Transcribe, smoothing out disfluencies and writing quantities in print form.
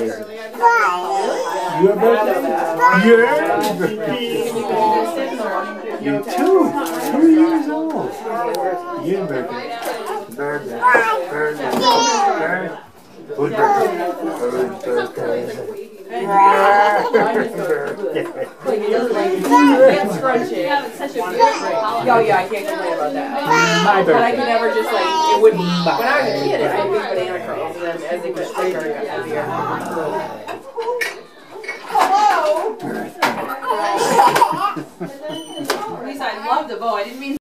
Your birthday? Yeah. You're 2 years old. Your birthday. Birthday. Good birthday. Oh yeah, I can't complain about that. But I could never just like, it wouldn't, when I was a kid, I had big banana curls, and then as they got bigger, it got heavier. Hello! At least I love the bow, I didn't mean